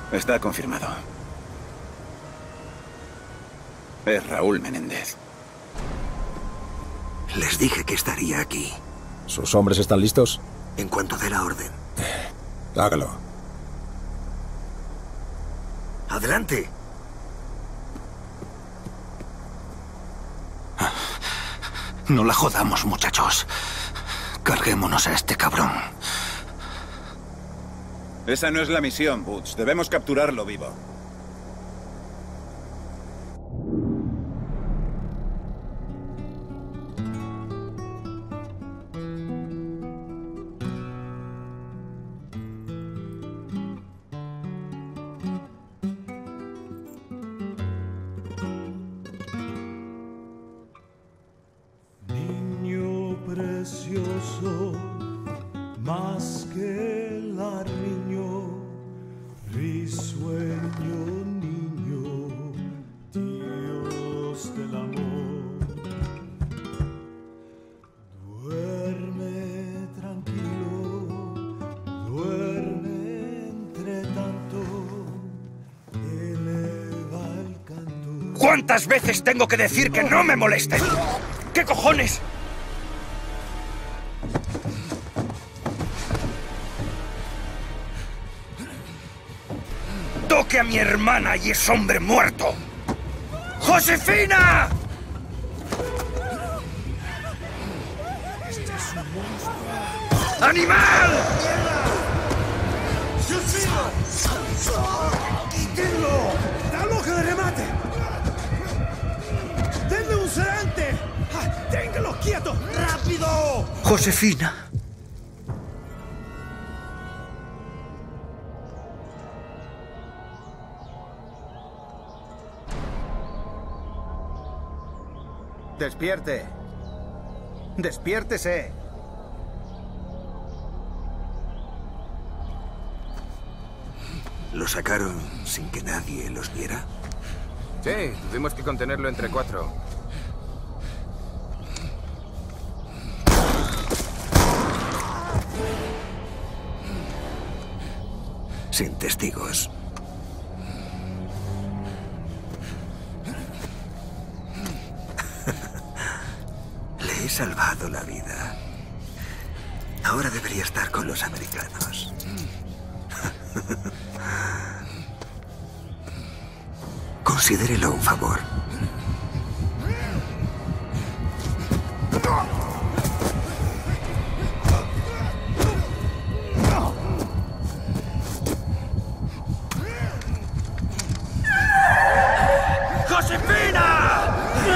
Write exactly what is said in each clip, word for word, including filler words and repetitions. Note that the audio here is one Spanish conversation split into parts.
Está confirmado. Es Raúl Menéndez. Les dije que estaría aquí. ¿Sus hombres están listos? En cuanto dé la orden. Hágalo. ¡Adelante! No la jodamos, muchachos. Carguémonos a este cabrón. Esa no es la misión, Butch. Debemos capturarlo vivo. Precioso, más que el niño, risueño niño, Dios del amor. Duerme tranquilo, duerme entre tanto, eleva el canto. ¿Cuántas veces tengo que decir que no me molesten? ¿Qué cojones? Toque a mi hermana y es hombre muerto. ¡Josefina! Este es un monstruo. ¡Animal! ¡Quítenlo! ¡Dalo que le remate! ¡Denle un sedante! ¡Ah, ¡téngalo quieto! ¡Rápido! Josefina. Despierte. Despiértese. ¿Lo sacaron sin que nadie los viera? Sí, tuvimos que contenerlo entre cuatro. Sin testigos. Le he salvado la vida. Ahora debería estar con los americanos. Considérelo un favor. ¡Josefina!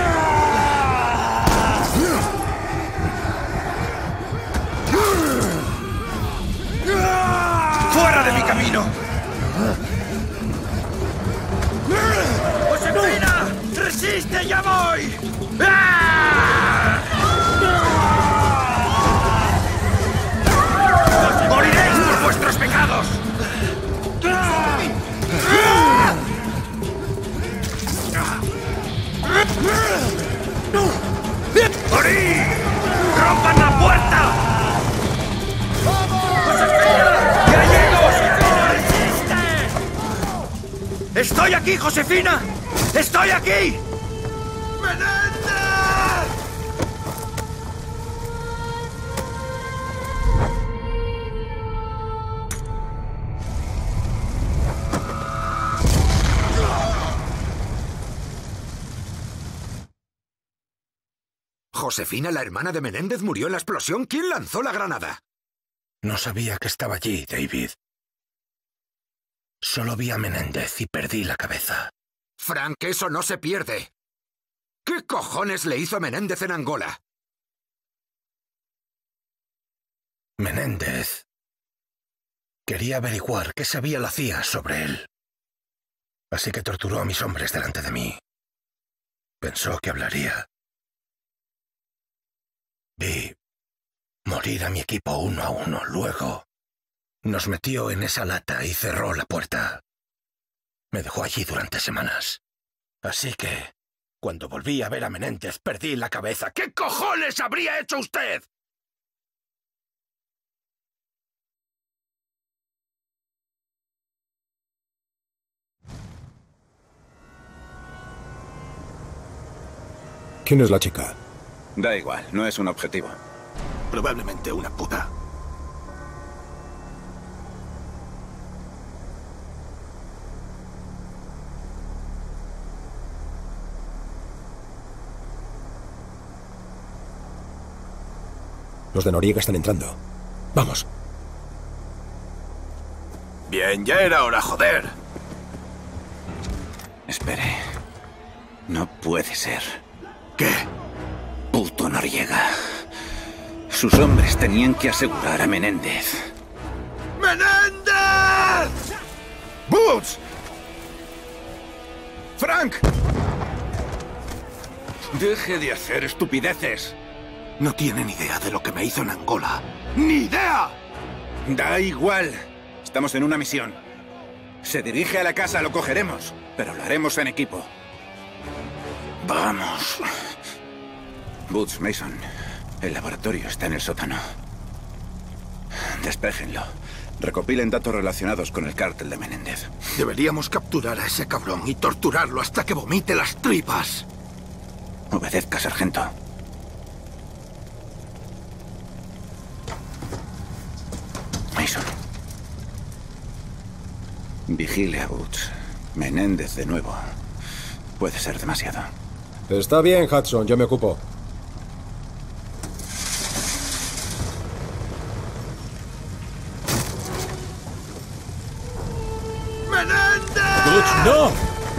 ¡Fuera de mi camino! ¡Josefina! ¡Resiste, ya voy! ¡Ah! ¡Moriréis por vuestros pecados! ¡Morid! ¡Rompan la puerta! ¡Josefina! ¡Ya llego! ¡Resiste! ¡Estoy aquí, Josefina! ¡Estoy aquí! ¡Menéndez! Josefina, la hermana de Menéndez, murió en la explosión. ¿Quién lanzó la granada? No sabía que estaba allí, David. Solo vi a Menéndez y perdí la cabeza. Frank, eso no se pierde. ¿Qué cojones le hizo Menéndez en Angola? Menéndez quería averiguar qué sabía la C I A sobre él. Así que torturó a mis hombres delante de mí. Pensó que hablaría. Vi morir a mi equipo uno a uno. Luego nos metió en esa lata y cerró la puerta. Me dejó allí durante semanas. Así que, cuando volví a ver a Menéndez, perdí la cabeza. ¿Qué cojones habría hecho usted? ¿Quién es la chica? Da igual, no es un objetivo. Probablemente una puta. Los de Noriega están entrando. Vamos. Bien, ya era hora, joder. Espere. No puede ser. ¿Qué? Puto Noriega. Sus hombres tenían que asegurar a Menéndez. ¡Menéndez! ¡Boots! ¡Frank! Deje de hacer estupideces. No tienen idea de lo que me hizo en Angola. ¡Ni idea! Da igual. Estamos en una misión. Se dirige a la casa, lo cogeremos. Pero lo haremos en equipo. Vamos. Boots, Mason. El laboratorio está en el sótano. Despéjenlo. Recopilen datos relacionados con el cártel de Menéndez. Deberíamos capturar a ese cabrón y torturarlo hasta que vomite las tripas. Obedezca, sargento. Mason. Vigile a Boots. Menéndez de nuevo. Puede ser demasiado. Está bien, Hudson, yo me ocupo. ¡Menéndez! ¡Butch, no!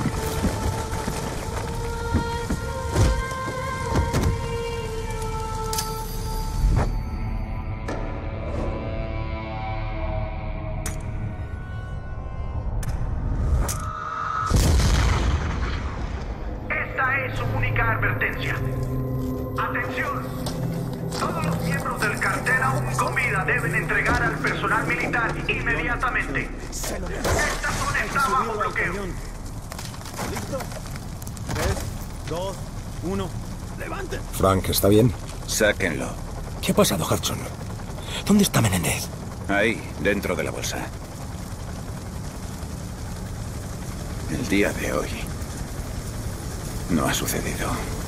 Esta es su única advertencia. Atención. Todos los miembros del cartel aún con vida deben entregar al personal militar inmediatamente. Se lo Esta zona está bajo bloqueo. ¿Listo? Tres, dos, uno. ¡Levanten! Frank, ¿está bien? Sáquenlo. ¿Qué ha pasado, Hudson? ¿Dónde está Menéndez? Ahí, dentro de la bolsa. El día de hoy no ha sucedido.